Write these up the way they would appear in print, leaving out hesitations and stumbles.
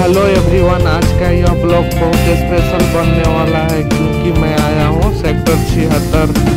Hello everyone, आज का यह ब्लॉग बहुत स्पेशल बनने वाला है क्योंकि मैं आया हूँ सेक्टर 76।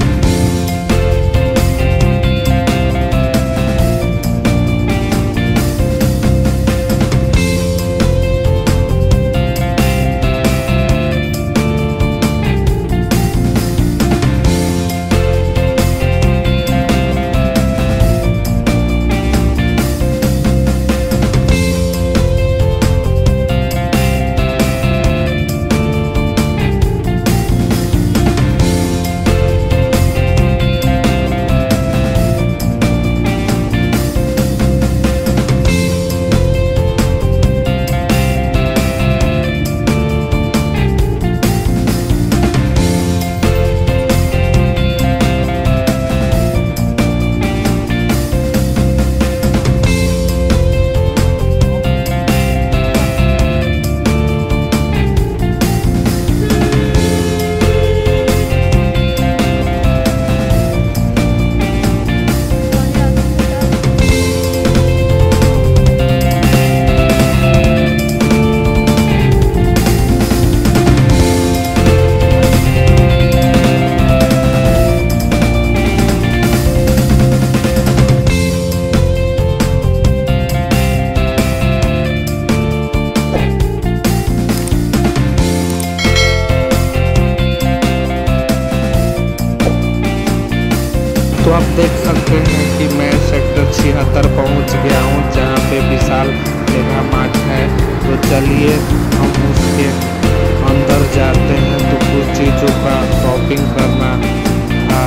तो आप देख सकते हैं कि मैं सेक्टर 76 पहुंच गया हूं, जहां पे विशाल मेगा मार्ट है। तो चलिए हम उसके अंदर जाते हैं। तो कुछ चीज़ों का शॉपिंग करना था।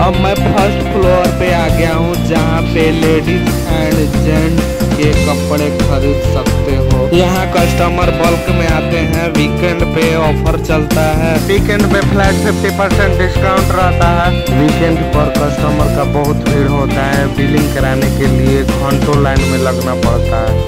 अब मैं फर्स्ट फ्लोर पे आ गया हूँ जहाँ पे लेडीज एंड जेंट्स के कपड़े खरीद सकते हो। यहाँ कस्टमर बल्क में आते हैं। वीकेंड पे ऑफर चलता है। वीकेंड पे फ्लैट 50% डिस्काउंट रहता है। वीकेंड पर कस्टमर का बहुत भीड़ होता है। बिलिंग कराने के लिए घंटों लाइन में लगना पड़ता है।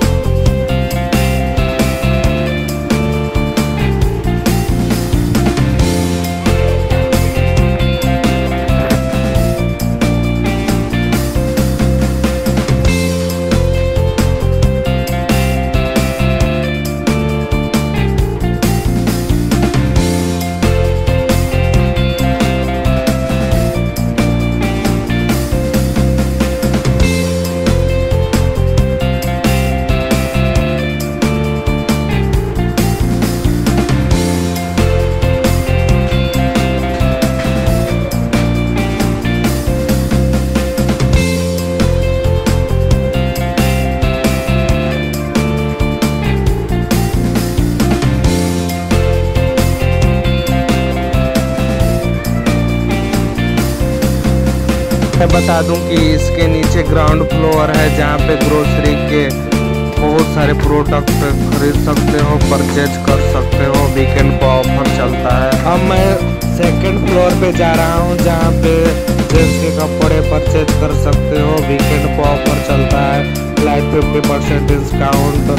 मैं बता दूं कि इसके नीचे ग्राउंड फ्लोर है जहां पे ग्रोसरी के बहुत सारे प्रोडक्ट खरीद सकते हो, परचेज कर सकते हो। वीकेंड पर ऑफर चलता है। अब मैं सेकंड फ्लोर पे जा रहा हूं जहां पे जेंट्स के कपड़े परचेज कर सकते हो। वीकेंड पर ऑफर चलता है। Flat 50% discount.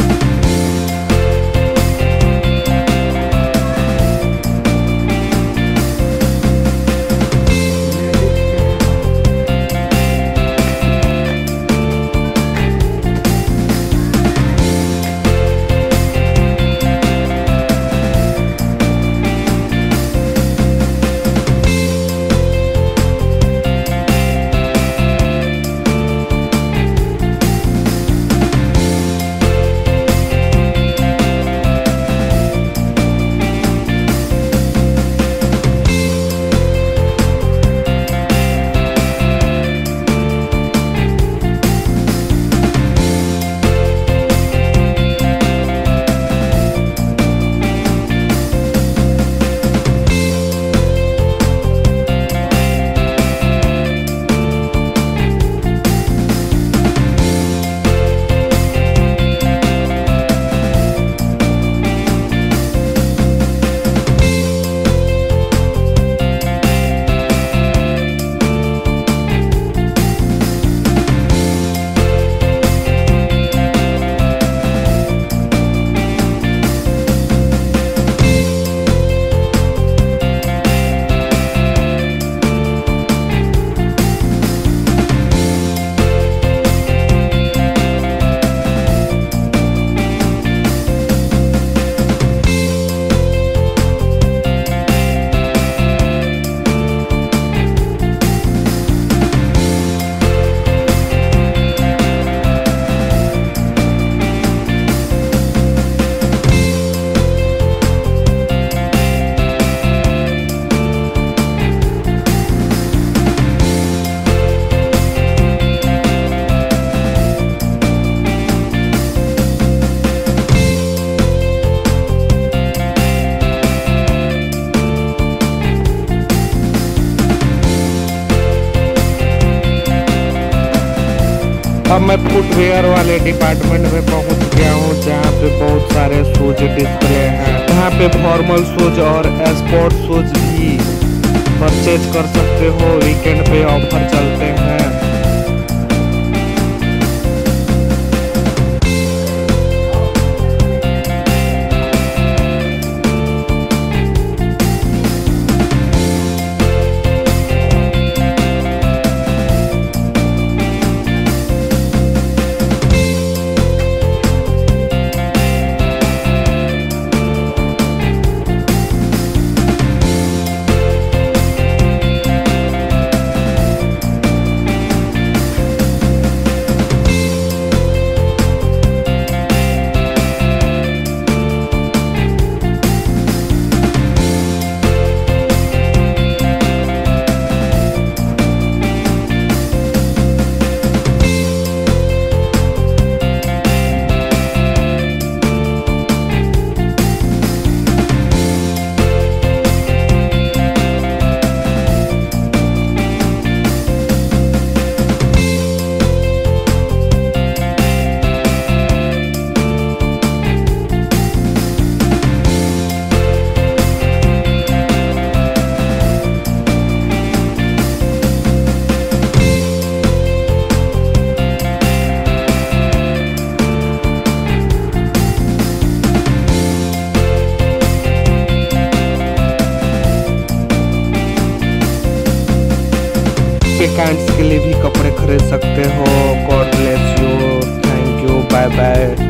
अब मैं फुटवेयर वाले डिपार्टमेंट में पहुंच गया हूं जहां पे बहुत सारे शूज डिस्प्ले हैं। यहाँ पे फॉर्मल शूज और स्पोर्ट शूज भी परचेज कर सकते हो। वीकेंड पे ऑफर चलते हैं। वीकेंड्स के लिए भी कपड़े खरीद सकते हो। God bless you, thank you, bye bye.